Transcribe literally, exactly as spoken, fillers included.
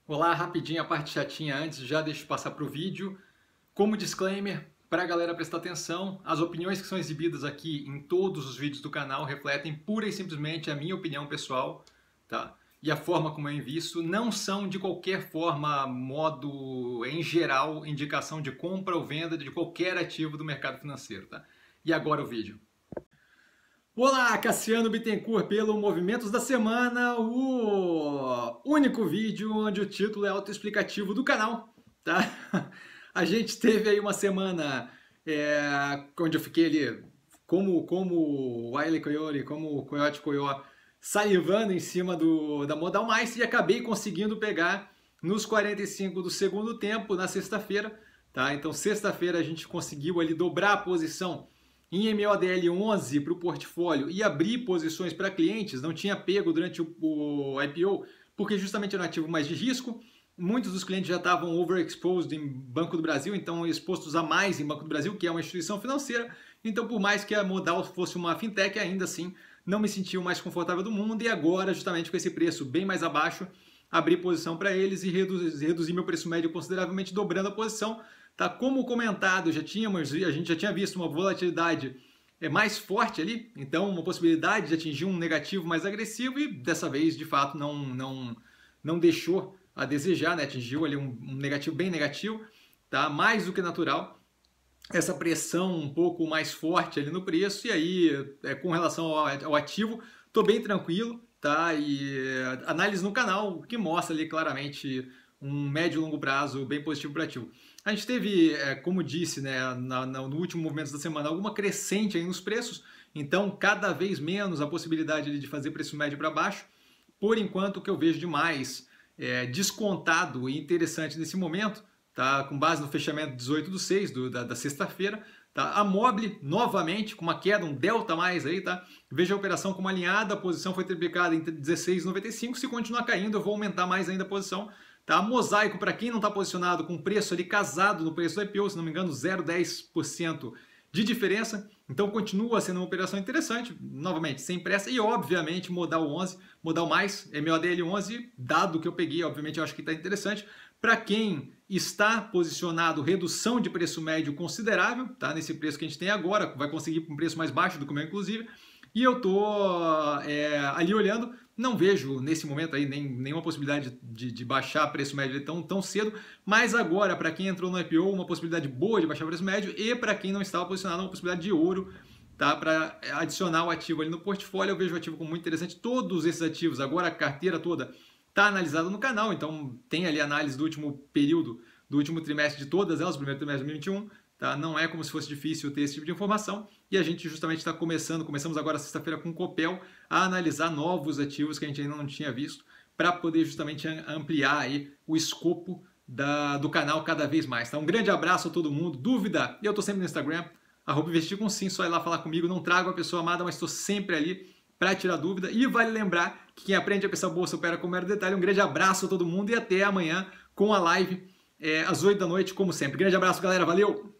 Olá, rapidinho a parte chatinha antes, já deixo eu passar para o vídeo. Como disclaimer, para a galera prestar atenção, as opiniões que são exibidas aqui em todos os vídeos do canal refletem pura e simplesmente a minha opinião pessoal, tá? E a forma como eu invisto não são de qualquer forma, modo, em geral, indicação de compra ou venda de qualquer ativo do mercado financeiro, tá? E agora o vídeo. Olá, Cassiano Bittencourt pelo Movimentos da Semana, o único vídeo onde o título é autoexplicativo do canal, tá? A gente teve aí uma semana é, onde eu fiquei ali como, como o Wiley Coyote, como o Coyote Coyote, salivando em cima do, da Modal Mais e acabei conseguindo pegar nos quarenta e cinco do segundo tempo na sexta-feira, tá? Então sexta-feira a gente conseguiu ali dobrar a posição em M O D L onze para o portfólio e abrir posições para clientes, não tinha pego durante o, o I P O, porque justamente era um ativo mais de risco. Muitos dos clientes já estavam overexposed em Banco do Brasil, então expostos a mais em Banco do Brasil, que é uma instituição financeira. Então, por mais que a Modal fosse uma fintech, ainda assim não me senti o mais confortável do mundo. E agora, justamente com esse preço bem mais abaixo, abri posição para eles e reduzi, reduzi meu preço médio consideravelmente, dobrando a posição. Tá, como comentado, já tínhamos, a gente já tinha visto uma volatilidade é, mais forte ali, então uma possibilidade de atingir um negativo mais agressivo e dessa vez, de fato, não, não, não deixou a desejar, né? Atingiu ali um, um negativo bem negativo, tá? Mais do que natural. Essa pressão um pouco mais forte ali no preço e aí, é, com relação ao, ao ativo, estou bem tranquilo, tá? E é, análise no canal que mostra ali claramente um médio e longo prazo bem positivo para o ativo. A gente teve, é, como disse, né, na, na, no último movimento da semana, alguma crescente aí nos preços, então cada vez menos a possibilidade de fazer preço médio para baixo. Por enquanto, o que eu vejo de mais é, descontado e interessante nesse momento, tá, com base no fechamento dezoito do seis, do, da, da sexta-feira, tá, a Mobile novamente com uma queda, um delta a mais aí, tá? Veja a operação como alinhada, a posição foi triplicada em dezesseis vírgula noventa e cinco, se continuar caindo eu vou aumentar mais ainda a posição. Tá? Mosaico, para quem não está posicionado com preço ali casado no preço do I P O, se não me engano, zero vírgula dez por cento de diferença. Então continua sendo uma operação interessante, novamente, sem pressa. E obviamente Modal onze, Modal Mais, M O D L onze, dado que eu peguei, obviamente eu acho que está interessante. Para quem está posicionado, redução de preço médio considerável, tá? Nesse preço que a gente tem agora, vai conseguir um preço mais baixo do que o meu, inclusive. E eu estou é, ali olhando, não vejo nesse momento aí nem, nenhuma possibilidade de, de baixar preço médio tão, tão cedo, mas agora, para quem entrou no I P O, uma possibilidade boa de baixar preço médio e para quem não estava posicionado, uma possibilidade de ouro, tá? Para adicionar o ativo ali no portfólio. Eu vejo o ativo como muito interessante. Todos esses ativos, agora a carteira toda está analisada no canal, então tem ali a análise do último período, do último trimestre de todas elas, primeiro trimestre de dois mil e vinte e um. Tá? Não é como se fosse difícil ter esse tipo de informação e a gente justamente está começando, começamos agora sexta-feira com o Copel a analisar novos ativos que a gente ainda não tinha visto para poder justamente ampliar aí o escopo da, do canal cada vez mais. Tá? Um grande abraço a todo mundo, dúvida, eu estou sempre no Instagram, arroba investir com sim, só ir lá falar comigo, não trago a pessoa amada, mas estou sempre ali para tirar dúvida e vale lembrar que quem aprende a pensar bolsa opera com mero detalhe. Um grande abraço a todo mundo e até amanhã com a live é, às oito da noite, como sempre. Grande abraço, galera, valeu!